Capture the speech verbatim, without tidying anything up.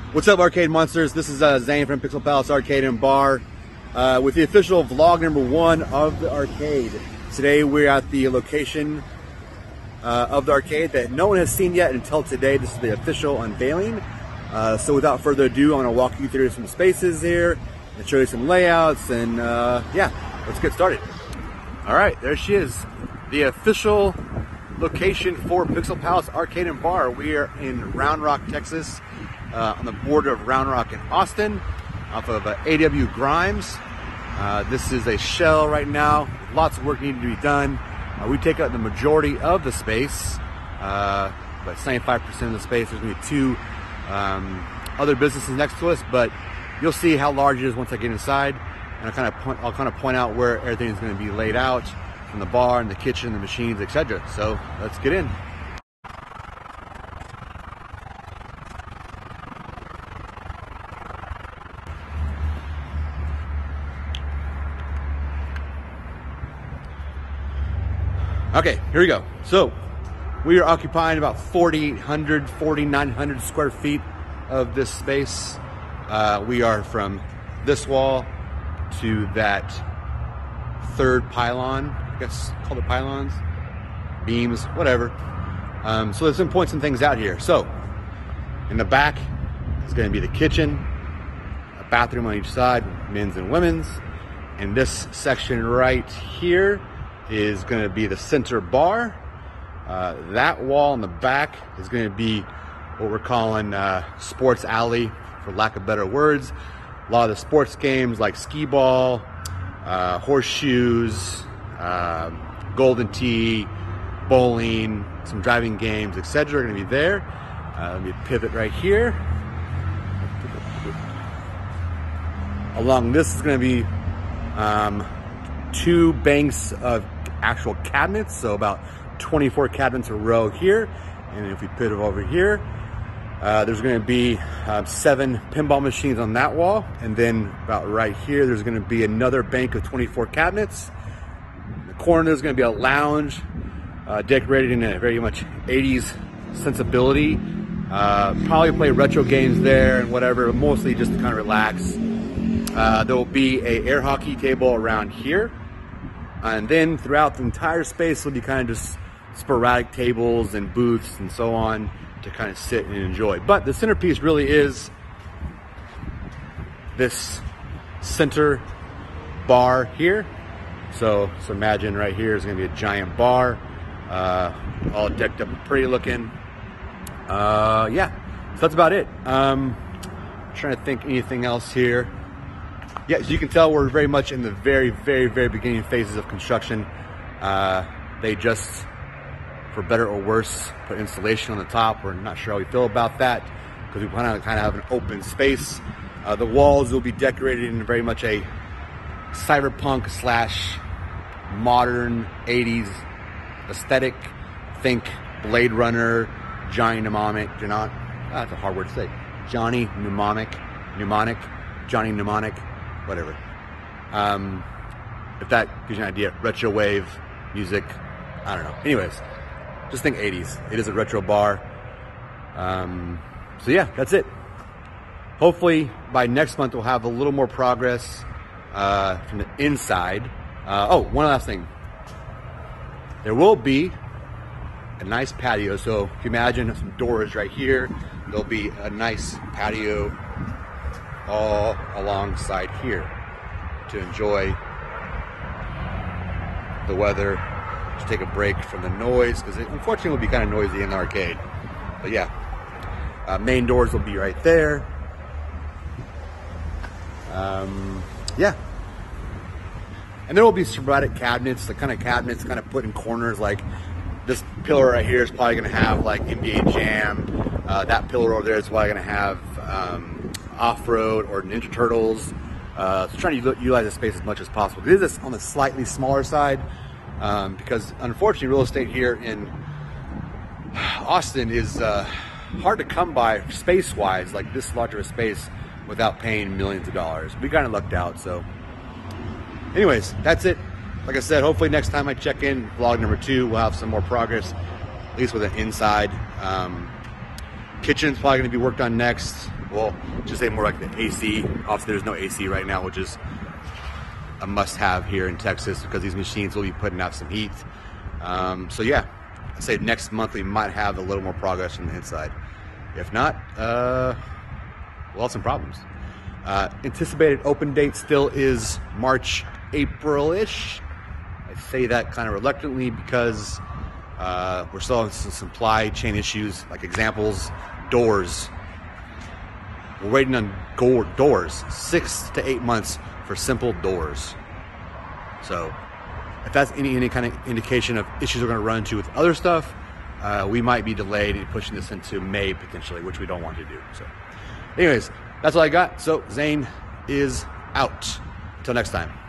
What's up, Arcade Monsters? This is uh, Zane from Pixel Palace Arcade and Bar uh, with the official vlog number one of the arcade. Today we're at the location uh, of the arcade that no one has seen yet until today. This is the official unveiling. Uh, so without further ado, I'm going to walk you through some spaces here and show you some layouts, and uh, yeah, let's get started. All right, there she is, the official location for Pixel Palace Arcade and Bar. We are in Round Rock, Texas, uh, on the border of Round Rock and Austin, off of uh, A W Grimes. Uh, this is a shell right now. Lots of work needed to be done. Uh, we take up the majority of the space, uh, but seventy-five percent of the space. There's going to be two um, other businesses next to us, but you'll see how large it is once I get inside, and I'll kind of point, I'll kind of point out where everything is going to be laid out, from the bar and the kitchen, the machines, et cetera. So let's get in. Okay, here we go. So we are occupying about forty-eight hundred, forty-nine hundred square feet of this space. Uh, we are from this wall to that third pylon, I guess call it pylons, beams, whatever. Um, so there's some points and things out here. So in the back is going to be the kitchen, a bathroom on each side, men's and women's. And this section right here is going to be the center bar. Uh, that wall in the back is going to be what we're calling uh, sports alley, for lack of better words. A lot of the sports games like skee ball, uh, horseshoes, uh, golden tee, bowling, some driving games, et cetera are going to be there. Uh, let me pivot right here. Along this is going to be um, two banks of actual cabinets, so about twenty-four cabinets a row here. And if we pivot over here, uh, there's going to be uh, seven pinball machines on that wall, and then about right here there's going to be another bank of twenty-four cabinets. In the corner there's going to be a lounge uh, decorated in a very much eighties sensibility. Uh, probably play retro games there and whatever, but mostly just to kind of relax. Uh, there will be a air hockey table around here. And then throughout the entire space will be kind of just sporadic tables and booths and so on to kind of sit and enjoy. But the centerpiece really is this center bar here. So, so imagine right here is going to be a giant bar, uh, all decked up and pretty looking. Uh, yeah, so that's about it. Um, I'm trying to think anything else here. Yeah, as you can tell, we're very much in the very, very, very beginning phases of construction. Uh, they just, for better or worse, put insulation on the top. We're not sure how we feel about that because we want to kind of have an open space. Uh, the walls will be decorated in very much a cyberpunk slash modern eighties aesthetic. Think Blade Runner, Johnny Mnemonic. Not, that's a hard word to say. Johnny Mnemonic, Mnemonic, Johnny Mnemonic. Whatever. Um, if that gives you an idea, retro wave music, I don't know. Anyways, just think eighties. It is a retro bar. Um, so yeah, that's it. Hopefully by next month we'll have a little more progress uh, from the inside. Uh, oh, one last thing. There will be a nice patio. So if you imagine some doors right here, there'll be a nice patio all alongside here to enjoy the weather, to take a break from the noise, because it unfortunately will be kind of noisy in the arcade. But yeah, uh, main doors will be right there. Um, yeah, and there will be sporadic cabinets, the kind of cabinets kind of put in corners. Like this pillar right here is probably going to have like N B A Jam. Uh, that pillar over there is probably going to have um, Off-Road or Ninja Turtles. Uh, so trying to utilize the space as much as possible. This is on the slightly smaller side um, because unfortunately real estate here in Austin is uh, hard to come by space-wise, like this large of a space, without paying millions of dollars. We kind of lucked out. So anyways, that's it. Like I said, hopefully next time I check in, vlog number two, we'll have some more progress, at least with an inside. Um, Kitchen's probably going to be worked on next. Well, just say more like the A C. Obviously, there's no A C right now, which is a must-have here in Texas because these machines will be putting out some heat. Um, so yeah, I'd say next month we might have a little more progress from the inside. If not, uh, we'll have some problems. Uh, anticipated open date still is March, April-ish. I say that kind of reluctantly because uh, we're still having some supply chain issues. Like examples, doors. We're waiting on go doors, six to eight months for simple doors. So if that's any, any kind of indication of issues we're going to run into with other stuff, uh, we might be delayed in pushing this into May potentially, which we don't want to do. So anyways, that's all I got. So Zane is out. Until next time.